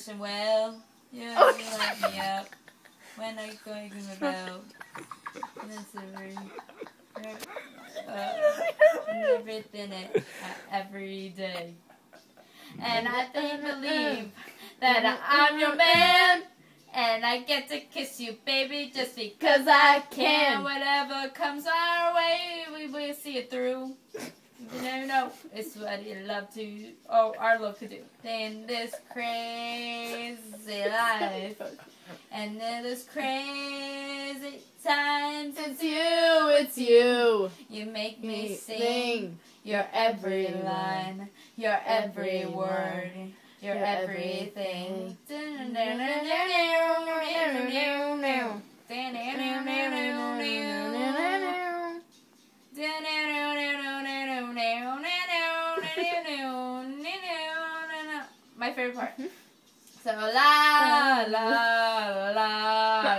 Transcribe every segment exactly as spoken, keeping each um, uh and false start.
wishing well. You light me up when I going about. Misery. Uh, everything it uh, every day. And I think believe that I'm your man. And I get to kiss you, baby, just because I can. Whatever comes our way, we will see it through. You never know. It's what you love to, oh, our love to do. In this crazy life, and in this crazy times, It's you, it's you. you make me Me sing, sing your every line, your every word, your everything. My favorite part. So la la la la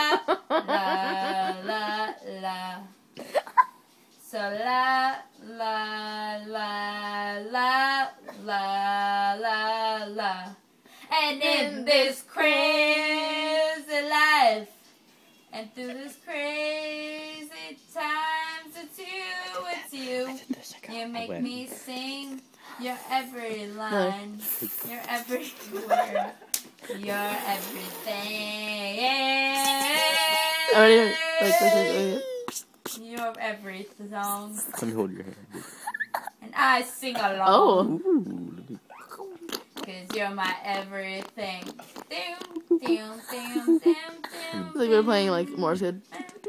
la la la. So la la la la la la la. And in this crazy life, and through this crazy times, it's you, it's you. You make me sing your every line, your every word, your everything. Already, like, like, Your every song. Let me hold your hand. And I sing along. Oh. Ooh. Cause you're my everything. Doom, doom, doom, doom, doom. It's like we're playing like Morse code.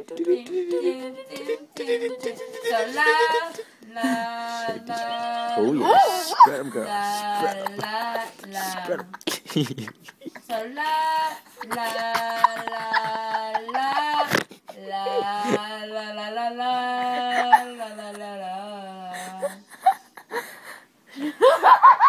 So la, la, la. Oh yes. Spread 'em, girl. La, Spread 'em. la, la. Spread 'em. So la, la, la, la. La, la, la, la, la. La, la, la, la.